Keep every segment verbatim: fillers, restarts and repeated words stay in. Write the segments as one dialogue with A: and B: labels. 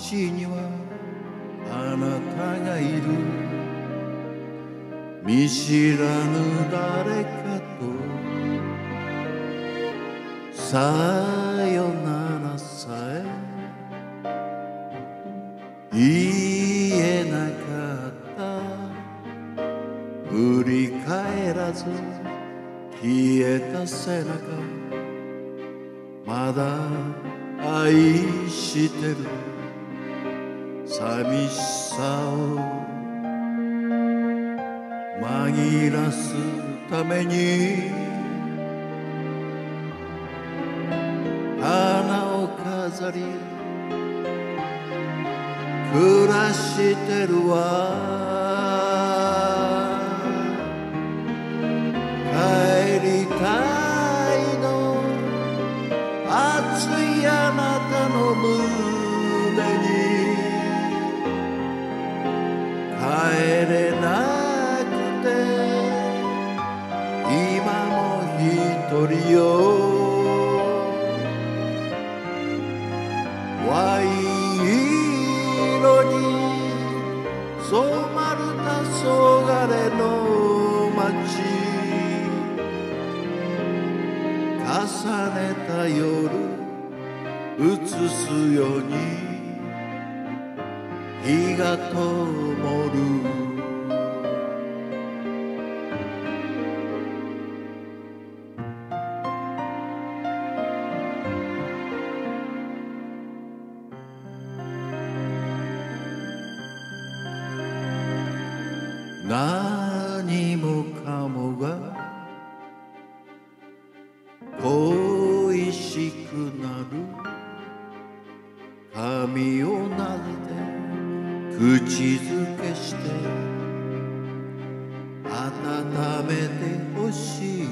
A: 街にはあなたがいる。見知らぬ誰かとさよならさえ言えなかった。振り返らず消えた背中、まだ愛してる。寂しさを紛らすために花を飾り暮らしてるわ。帰りたいの、熱いあなたの胸に。帰れなくて今も一人よ。ワイン色に染まる黄昏の街、重ねた夜映すように日が灯る。何もかもが恋しくなる。髪をなでて口づけして温めてほしい。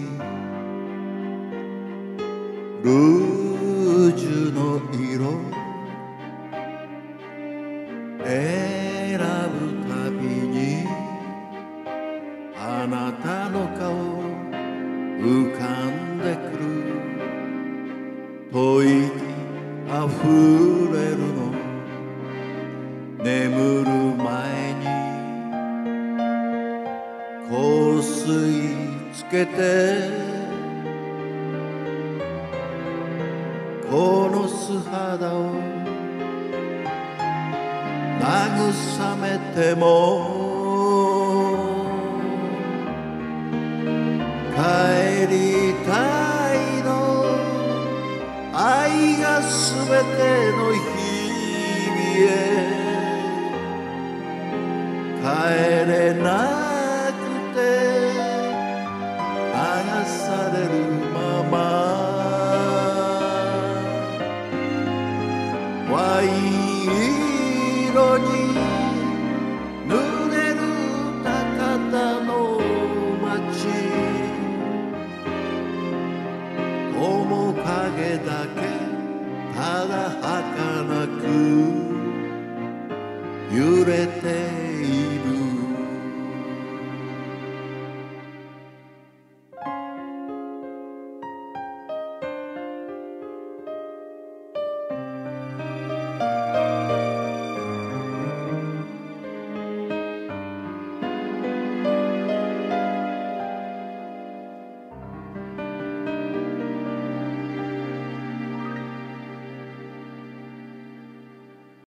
A: ルージュの色選ぶたびにあなたの顔浮かんでくる。吐息あふれるの、眠る前に香水つけてこの素肌を慰めても帰りたいの、愛がすべての日々へ。帰れなくて流されるまま、ワイン色に濡れる高田の街、面影だけただ儚く揺れて